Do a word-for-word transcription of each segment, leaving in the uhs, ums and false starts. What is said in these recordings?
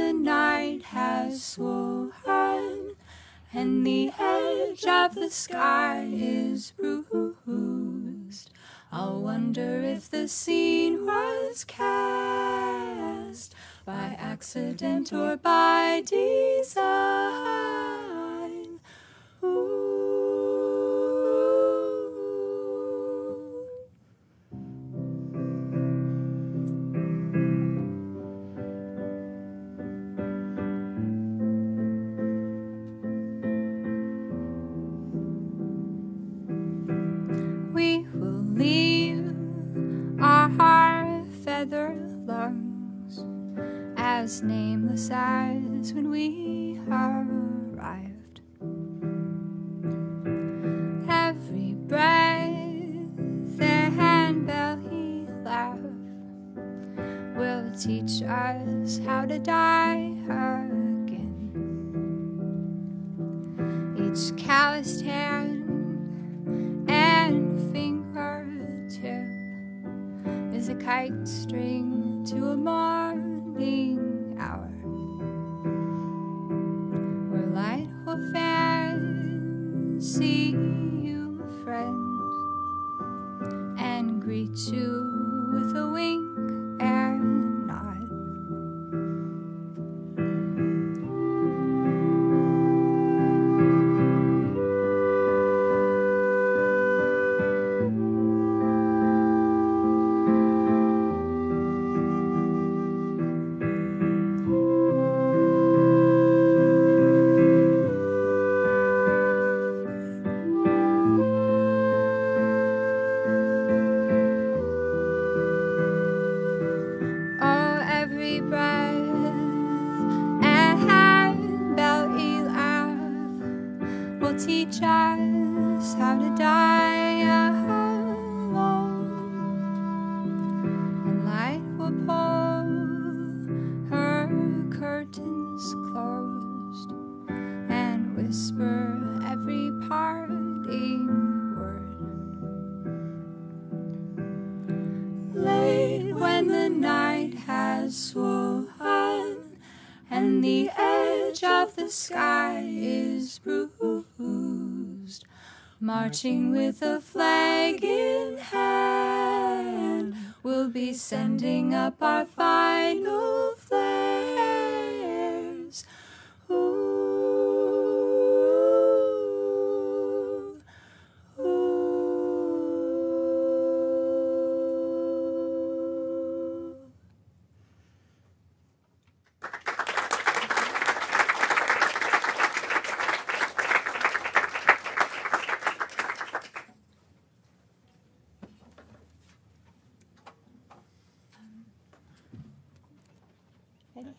the night has swollen and the edge of the sky is bruised, I'll wonder if the scene was cast by accident or by design. Ooh. We will leave our feather lungs as nameless as when we arrived. Every breath and belly laugh will teach us how to die again. Each calloused hand and fingertip is a kite string to a morning hour, where light will fancy you, friend, and greet you with a wink and nod. Teach us how to die alone, and light will pull her curtains closed and whisper every parting word. Late when the night has swollen and the edge of the sky is bruised, marching with a flag in hand, we'll be sending up our final flares. Ooh, ooh. Ready?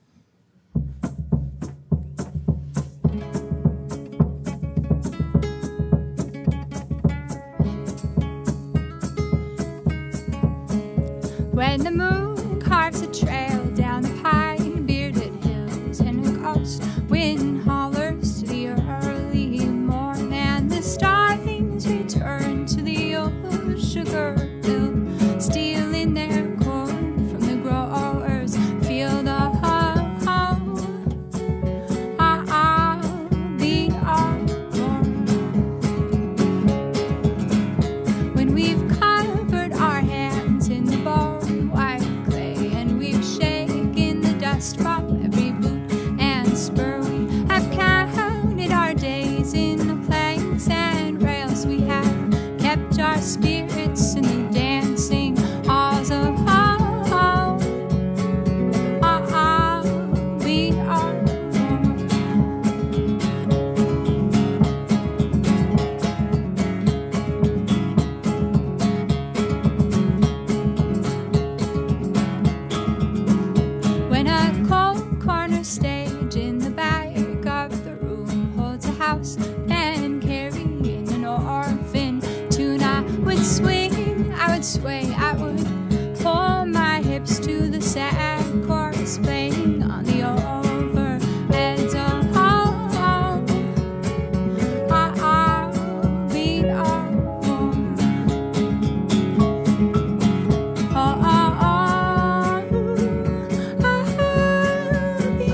When the moon carves a trail down the pine-bearded hills and a ghost wind hollers to the early morn, and the starlings return to the old sugar hill, stealing their corn from the growers' field. Oh, oh, oh, I'll be all warm. When we've covered our hands in the bone white clay and we've shaken the dust from every boot and spur, we have counted our days in the planks and rails. We have kept our spirits in the dancing halls of home. Oh, oh, we are warm. When a cold corner stage in the back of the room holds a house and carrying an orphan tune, I would swing, I would sway, I would pull my hips to the sad chorus playing on the overheads. Oh, oh, oh, I'll be all warm. Oh, oh, oh, I'll be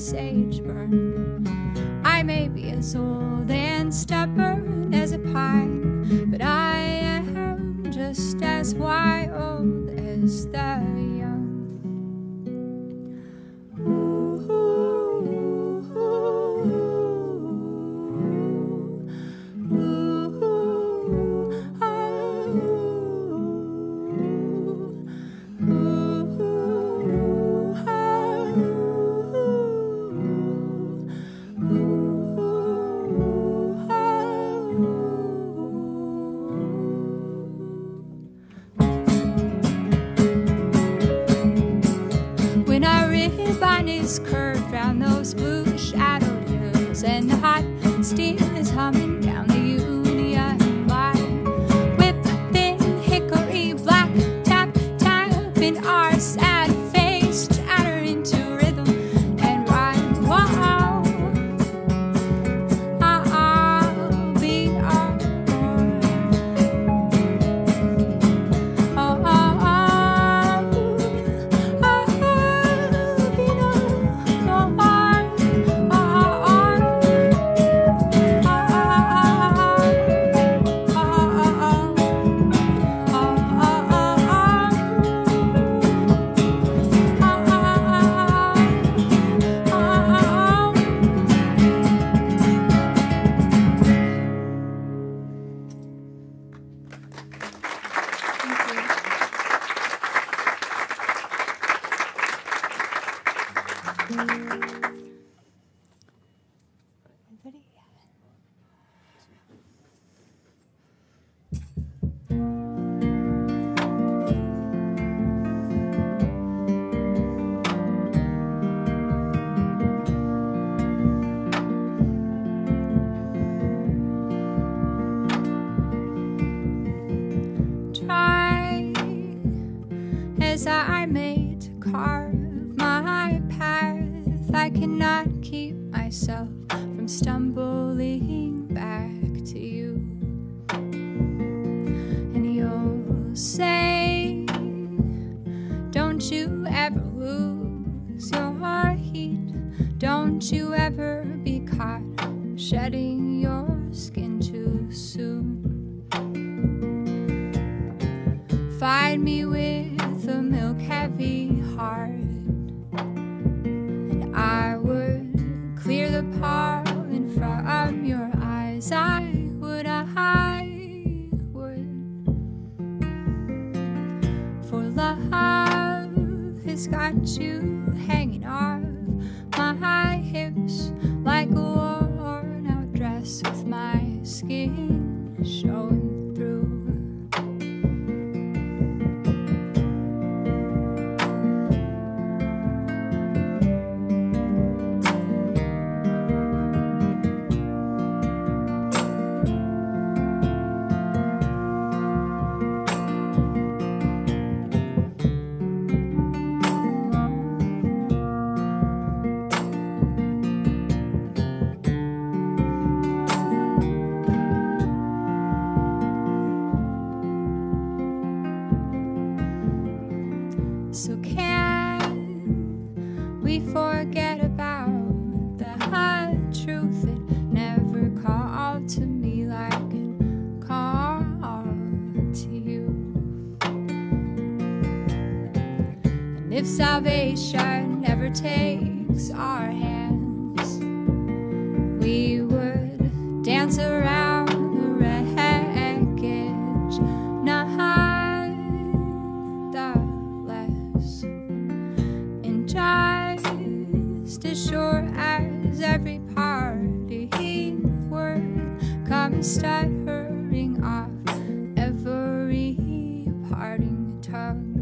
sage burn. I may be as old and stubborn as a pine, but I am just as wild as the young. Ooh, ooh, ooh, ooh, ooh, ooh, when our ribbon is curved round those blue shadowed hills, and the hot steam is humming down the Union line, with a thin hickory black tap tap in our sad face, chatter into rhythm and rhyme. Whoa, I'll be on board. Oh, oh, oh, I'll be on board. Oh, oh, try as I made to carve my path, I cannot keep myself from stumbling back to you. And you'll say, don't you ever lose your heat, don't you ever be caught shedding your skin too soon. Find me with a milk-heavy heart, and I would clear the pollen from your eyes. I would, I would. For love has got you hanging off my hips like a worn-out dress, with my skin showing through. So can we forget about the hard truth? It never called to me like it called to you. And if salvation never takes our hands, we would dance around the wreckage, not just as sure as every parting word comes stuttering off every parting tongue.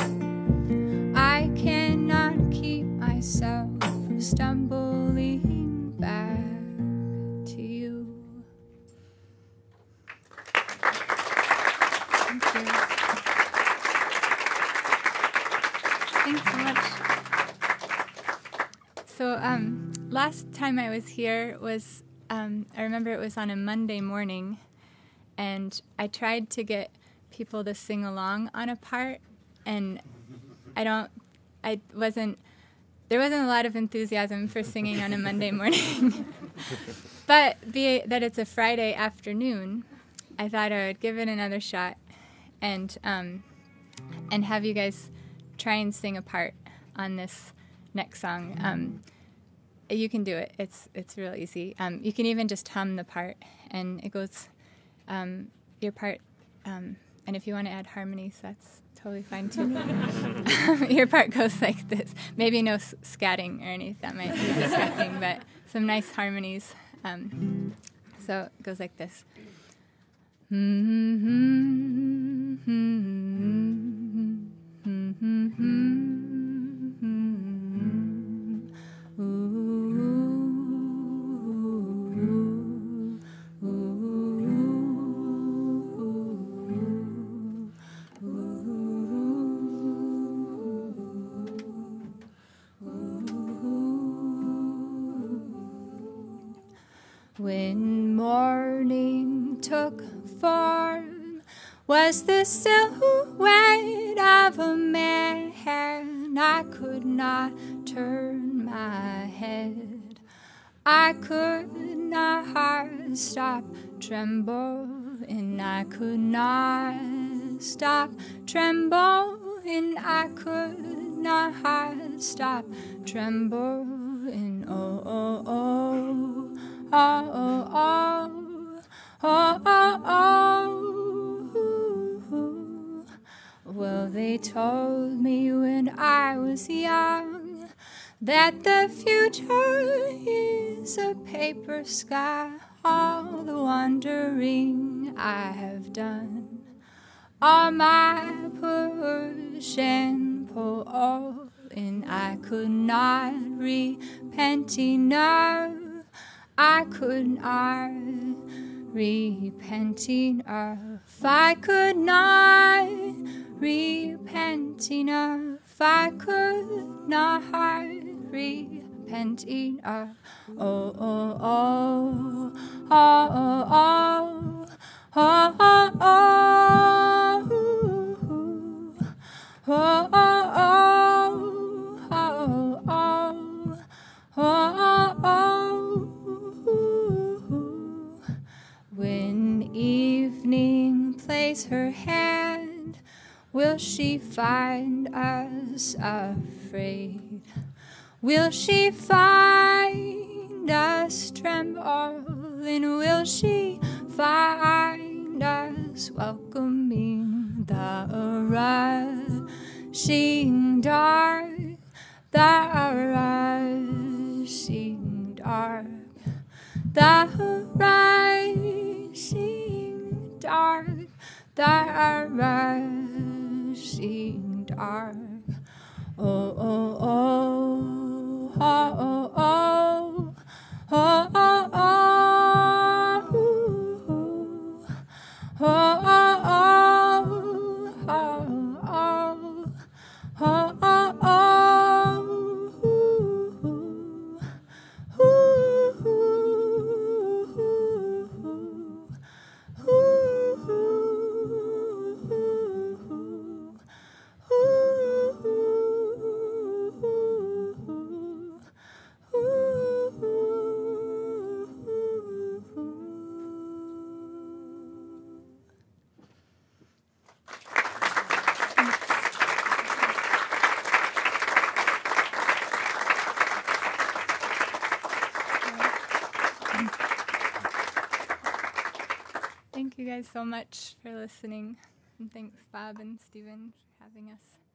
I cannot keep myself from stumbling back to you. Thank you. Thanks so much. So um, last time I was here was, um, I remember it was on a Monday morning, and I tried to get people to sing along on a part, and I don't, I wasn't there wasn't a lot of enthusiasm for singing on a Monday morning. But be that it's a Friday afternoon, I thought I would give it another shot and um, and have you guys try and sing a part on this next song. Um, you can do it. It's it's real easy. Um, you can even just hum the part, and it goes um, your part. Um, and if you want to add harmonies, that's totally fine too. Your part goes like this. Maybe no s- scatting or anything. That might be distracting, but some nice harmonies. Um, so it goes like this. When morning took form, was the silhouette of a man. I could not turn my head. I could not heart stop trembling. I could not stop trembling. I could not heart stop trembling. Oh, oh, oh. Oh, oh, oh, oh, oh, oh. Well, they told me when I was young that the future is a paper sky. All the wandering I have done, all my push and pull, all and I could not repent enough. I could not repent enough. I could not repent enough. I could not repent enough. Oh, oh, oh, oh, oh, oh, oh, oh, oh, oh, oh, oh, oh, oh. When evening plays her hand, will she find us afraid? Will she find us trembling? Will she find us welcoming the rushing dark, the rushing dark, the rising dark, the rising dark. Oh, oh, oh, oh, oh, oh, oh, oh, oh, oh, oh, oh, oh, oh. Thank you guys so much for listening, and thanks Bob and Stephen for having us.